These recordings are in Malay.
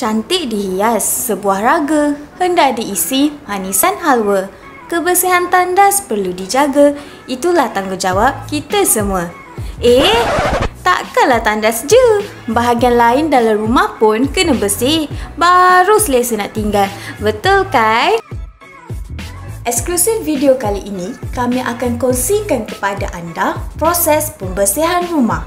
Cantik dihias sebuah raga, hendak diisi manisan halwa. Kebersihan tandas perlu dijaga, itulah tanggungjawab kita semua. Takkanlah tandas je. Bahagian lain dalam rumah pun kena bersih, baru selesa nak tinggal. Betul kan? Eksklusif video kali ini, kami akan kongsikan kepada anda proses pembersihan rumah.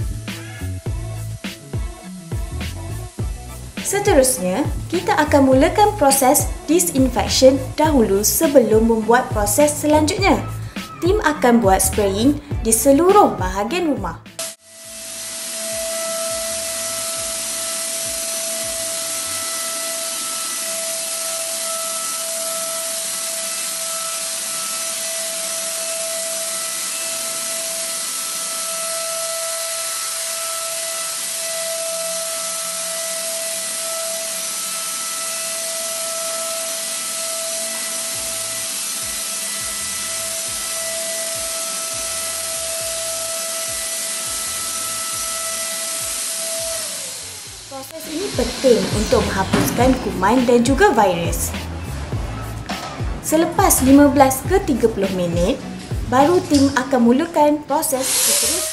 Seterusnya, kita akan mulakan proses disinfection dahulu sebelum membuat proses selanjutnya. Tim akan buat spraying di seluruh bahagian rumah. Proses ini penting untuk menghapuskan kuman dan juga virus. Selepas 15 ke 30 minit, baru tim akan mulakan proses seterusnya.